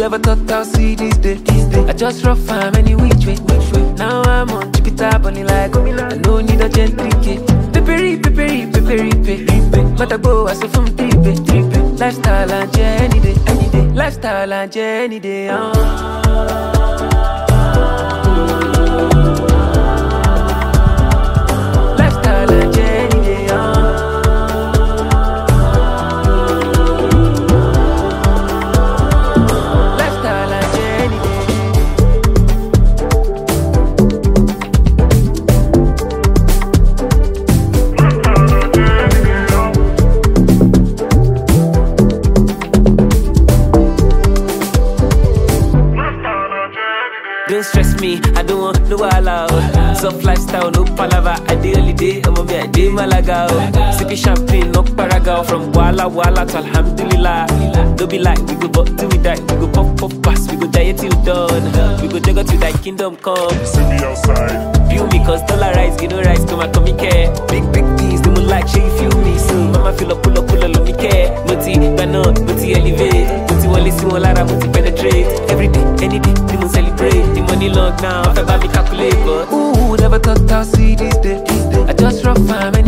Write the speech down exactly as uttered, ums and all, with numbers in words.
never thought I'll see this day. I just rough fam any which way. Now I'm on Jupiter bunny like I no need a gentry kid. Peppery, peppery, peppery, peppery. Mata go as if from tripe. Lifestyle and any day, any day. Lifestyle and any day. Uh. Don't stress me, I don't want no allow. Soft lifestyle, no palava. I day holiday, I'm a bit day Malaga. Sippy champagne, no paraga. From Walla Walla to Alhamdulillah. Don't be like, we go but till we die. We go pop pop pass, we go die till done. We go juggle till thy kingdom come. See me outside. Feel me, cause dollar rise, you know rise, come and come me care. Big big things, they will like, shey feel me. So mama feel up, pull up, pull up, love me care. Moti, gano, moti elevate. Moti wale si walara, moti penetrate. Every day, any day, they will celebrate. Money long now, I me calculate, but ooh, never thought I'll see this day. I just rough fam.